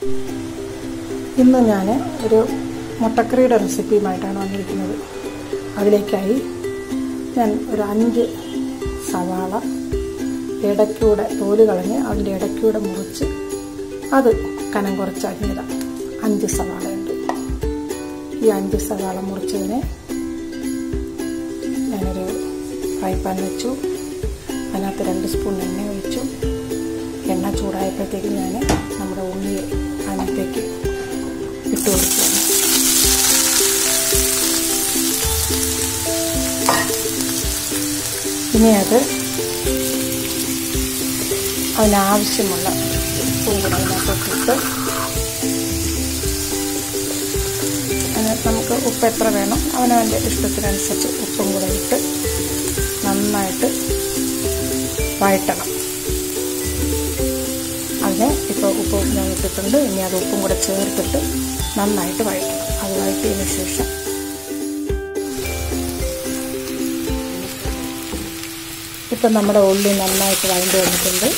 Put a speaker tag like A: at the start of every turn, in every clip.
A: ഇന്ന് ഞാൻ ഒരു മുട്ടക്കറിയുടെ റെസിപ്പിയുമായിട്ടാണ് വന്നിരിക്കുന്നത്. അതിലേക്കായി ഞാൻ ഒരു 5 സവാള ഇടയ്ക്കൂടെ തോല് കളഞ്ഞ് അതിൻ്റെ ഇടയ്ക്കൂടെ മുറിച്ച് അത് കനം കുറച്ച് അരിഞ്ഞതാണ്. 5 സവാളയുണ്ട്. ഈ 5 സവാള മുറിച്ചതിനെ ഞാനൊരു ഫ്രൈ പാൻ വെച്ചു. അതിനകത്ത് 2 സ്പൂൺ എണ്ണ ഒഴിച്ചു. എണ്ണ ചൂടായപ്പോഴത്തേക്ക് ഞാൻ നമ്മുടെ ഉള്ളി അതിനകത്തേക്ക് ഇട്ട് കൊടുക്കുകയാണ്. ഇനി അത് അതിനാവശ്യമുള്ള ഉപ്പും കൂടെ അതിനകത്തോട്ടിട്ട് നമുക്ക് ഉപ്പ് എത്ര വേണം അവനവൻ്റെ ഇഷ്ടത്തിനനുസരിച്ച് ഉപ്പും കൂടെ ഇട്ട് നന്നായിട്ട് വഴറ്റണം. അതിന് ഇപ്പോൾ ഉപ്പ് ഞാൻ ഇട്ടിട്ടുണ്ട്. ഇനി അത് ഉപ്പും കൂടെ ചേർത്തിട്ട് നന്നായിട്ട് വഴറ്റണം. അത് വഴറ്റിയതിന് ശേഷം ഇപ്പം നമ്മുടെ ഉള്ളി നന്നായിട്ട് വഴണ്ടി വന്നിട്ടുണ്ട്.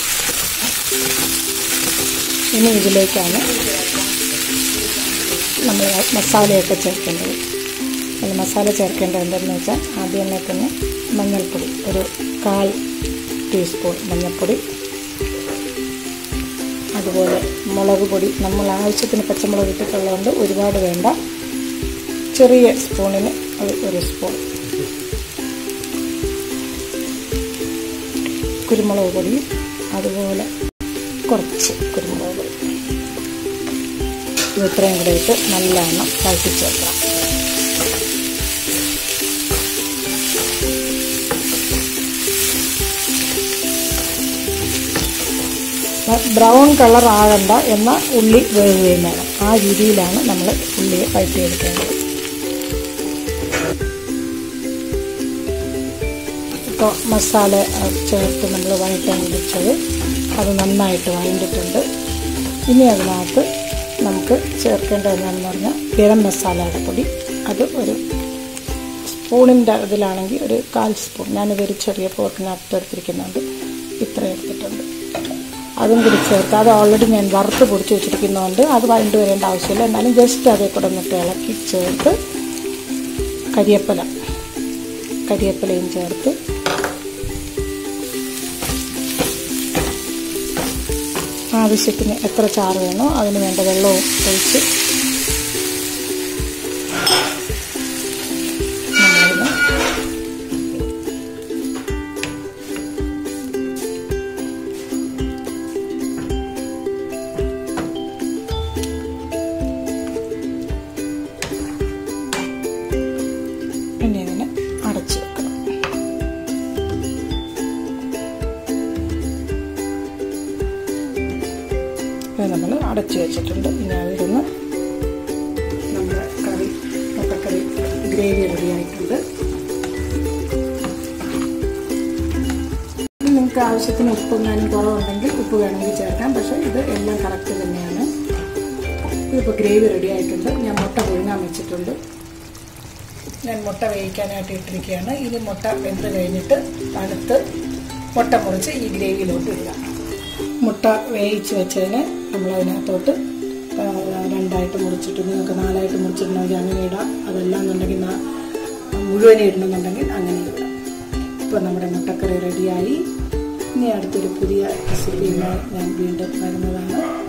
A: ഇനി ഇതിലേക്കാണ് നമ്മൾ മസാലയൊക്കെ ചേർക്കേണ്ടത്. അതിൽ മസാല ചേർക്കേണ്ടത് എന്തെന്ന് വെച്ചാൽ ആദ്യം തന്നെ മഞ്ഞൾപ്പൊടി ഒരു 1/4 ടീസ്പൂൺ മഞ്ഞൾപ്പൊടി, അതുപോലെ മുളക് പൊടി നമ്മൾ ആവശ്യത്തിന് പച്ചമുളക് ഇട്ടിട്ടുള്ളതുകൊണ്ട് ഒരുപാട് വേണ്ട. ചെറിയ സ്പൂണിന് ഒരു സ്പൂൺ കുരുമുളക് പൊടി, അതുപോലെ കുറച്ച് കുരുമുളക് പൊടി. ഇത് ഇത്രയും കൂടെ ഇട്ട് നല്ലവണ്ണം വഴറ്റിച്ചേർക്കണം. ബ്രൗൺ കളർ ആകണ്ട, എന്നാൽ ഉള്ളി വേവുകയും വേണം. ആ രീതിയിലാണ് നമ്മൾ ഉള്ളിയെ വഴറ്റിയെടുക്കേണ്ടത്. ഇപ്പോൾ മസാല ചേർത്ത് നമ്മൾ വഴറ്റാൻ വെച്ചത് അത് നന്നായിട്ട് വഴണ്ടിട്ടുണ്ട്. ഇനി അതിനകത്ത് നമുക്ക് ചേർക്കേണ്ടത് എന്താണെന്ന് പറഞ്ഞാൽ ഗരം മസാലയുടെ പൊടി. അത് ഒരു സ്പൂണിൻ്റെ ഇതിലാണെങ്കിൽ ഒരു 1/4 സ്പൂൺ. ഞാനിതൊരു ചെറിയ പോട്ടിനകത്ത് എടുത്തിരിക്കുന്നുണ്ട്. ഇത്ര എടുത്തിട്ടുണ്ട്. അതും കൂടി ചേർത്ത് അത് ഓൾറെഡി ഞാൻ വറുത്ത് പൊടിച്ച് വെച്ചിരിക്കുന്നതുകൊണ്ട് അത് വഴണ്ട് വരേണ്ട ആവശ്യമില്ല. എന്നാലും ജസ്റ്റ് അതേ കൂടെ ഒന്നിട്ട് ഇളക്കി ചേർത്ത് കരിവേപ്പിലയും ചേർത്ത് ആവശ്യത്തിന് എത്ര ചാറ് വേണോ അതിന് വേണ്ട വെള്ളവും ഒഴിച്ച് പിന്നെ ഇതിനെ അടച്ച് വെക്കണം. ഇത് നമ്മൾ അടച്ച് വെച്ചിട്ടുണ്ട്. ഇനി അതിരുന്ന് നമ്മുടെ മുട്ടക്കറി ഗ്രേവി റെഡിയായിട്ടുണ്ട്. നിങ്ങൾക്ക് ആവശ്യത്തിന് ഉപ്പെങ്ങാനും കുറവുണ്ടെങ്കിൽ ഉപ്പ് വേണമെങ്കിൽ ചേർക്കാം. പക്ഷേ ഇത് എല്ലാം കറക്റ്റ് തന്നെയാണ്. ഇതിപ്പോൾ ഗ്രേവി റെഡി ആയിട്ടുണ്ട്. ഞാൻ മുട്ട പുഴുങ്ങാൻ വെച്ചിട്ടുണ്ട്. ഞാൻ മുട്ട വേവിക്കാനായിട്ട് ഇട്ടിരിക്കുകയാണ്. ഇനി മുട്ട വെന്ത് കഴിഞ്ഞിട്ട് തണുത്ത് മുട്ട മുറിച്ച് ഈ ഗ്രേവിയിലോട്ട് ഇടുക. മുട്ട വേവിച്ച് വെച്ചതിന് നമ്മളതിനകത്തോട്ട് 2ആയിട്ട് മുറിച്ചിട്ട്, നിങ്ങൾക്ക് 4ആയിട്ട് മുറിച്ചിടണമെങ്കിൽ അങ്ങനെ ഇടാം. അതെല്ലാം എന്നുണ്ടെങ്കിൽ മുഴുവൻ ഇടണമെന്നുണ്ടെങ്കിൽ അങ്ങനെ ഇടാം. ഇപ്പോൾ നമ്മുടെ മുട്ടക്കറി റെഡിയായി. ഇനി അടുത്തൊരു പുതിയ റെസിപ്പിയുമായി ഞാൻ വീണ്ടും വരുന്നതാണ്.